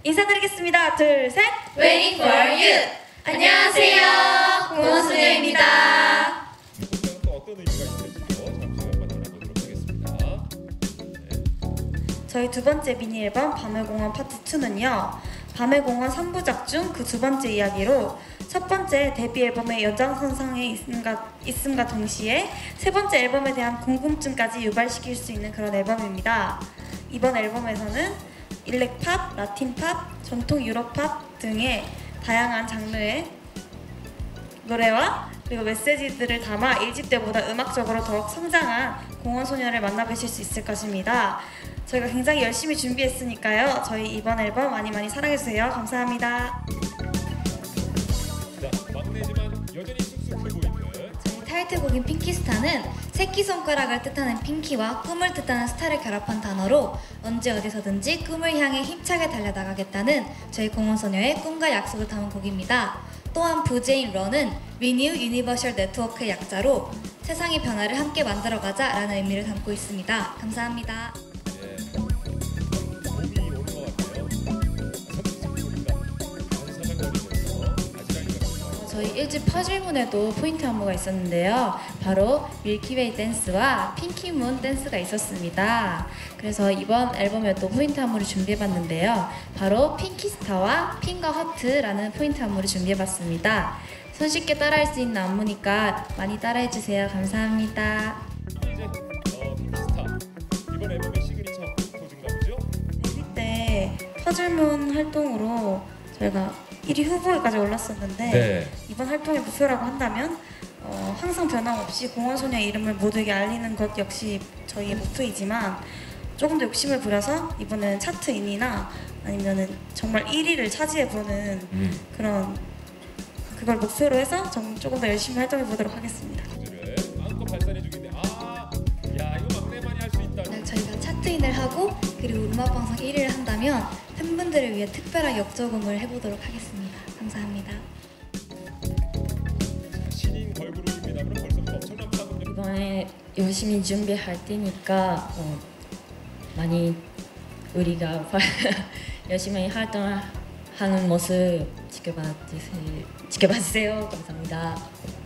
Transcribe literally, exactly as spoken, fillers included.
인사드리겠습니다. 둘, 셋. Waiting for you. 안녕하세요, 공원소녀입니다. 또 어떤 의미가 있는지요? 잠시 한번 알아보도록 하겠습니다. 네. 저희 두 번째 미니 앨범 밤의 공원 파트 이는요. 밤의 공원 삼 부작 중 그 두 번째 이야기로 첫 번째 데뷔 앨범의 연장선상에 있음과, 있음과 동시에 세 번째 앨범에 대한 궁금증까지 유발시킬 수 있는 그런 앨범입니다. 이번 앨범에서는 일렉팝, 라틴팝, 전통 유럽팝 등의 다양한 장르의 노래와 그리고 메시지들을 담아 일 집 때보다 음악적으로 더욱 성장한 공원소녀를 만나보실 수 있을 것입니다. 저희가 굉장히 열심히 준비했으니까요. 저희 이번 앨범 많이 많이 사랑해주세요. 감사합니다. 자, 막내지만 여전히 쑥쑥 크고 있는 저희 타이틀곡인 핑키스타는 새끼손가락을 뜻하는 핑키와 꿈을 뜻하는 스타를 결합한 단어로 언제 어디서든지 꿈을 향해 힘차게 달려나가겠다는 저희 공원소녀의 꿈과 약속을 담은 곡입니다. 또한 부제인 런은 Renew Universal Network의 약자로 세상의 변화를 함께 만들어가자 라는 의미를 담고 있습니다. 감사합니다. 저희 일 집 퍼즐문에도 포인트 안무가 있었는데요. 바로 밀키웨이 댄스와 핑키문 댄스가 있었습니다. 그래서 이번 앨범에도 포인트 안무를 준비해봤는데요. 바로 핑키스타와 핑거 허트라는 포인트 안무를 준비해봤습니다. 손쉽게 따라할 수 있는 안무니까 많이 따라해주세요. 감사합니다. 이제 어, 핑키스타 이번 앨범의 시그니처 포즈인가 보죠? 데뷔 때 퍼즐문 활동으로 저희가 일 위 후보에까지 올랐었는데 네. 이번 활동의 목표라고 한다면 어, 항상 변함없이 공원소녀의 이름을 모두에게 알리는 것 역시 저희의 목표이지만 조금 더 욕심을 부려서 이번에는 차트인이나 아니면은 정말 일 위를 차지해보는 음. 그런 그걸 목표로 해서 좀, 조금 더 열심히 활동해보도록 하겠습니다. 포즈를 마음껏 발산해 주겠는데 아, 야 이거 막내만이 할 수 있다. 만약 저희가 차트인을 하고 그리고 음악방송 일 위를 한다면 팬분들을 위해 특별한 역조금을 해보도록 하겠습니다. 감사합니다. 신인 걸그룹입니다만 벌써부터 엄청난 파급력. 이번에 열심히 준비할 테니까 어, 많이 우리가 열심히 활동하는 모습 지켜봐 주세요. 지켜봐 주세요. 감사합니다.